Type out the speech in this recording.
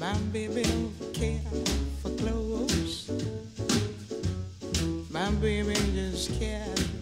My baby don't care for clothes. My baby just cares